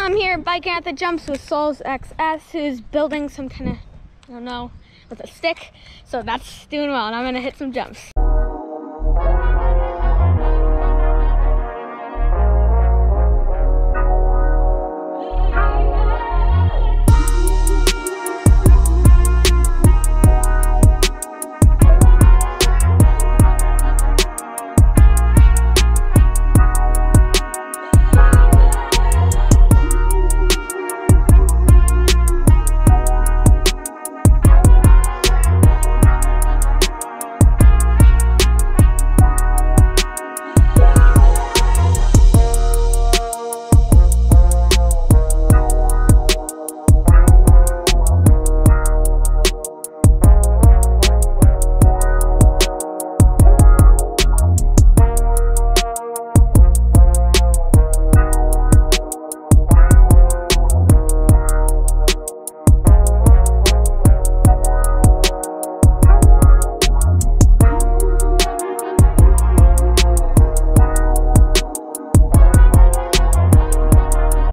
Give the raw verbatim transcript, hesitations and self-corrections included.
I'm here biking at the jumps with Sauls X S, who's building some kind of, I don't know, with a stick. So that's doing well, and I'm gonna hit some jumps.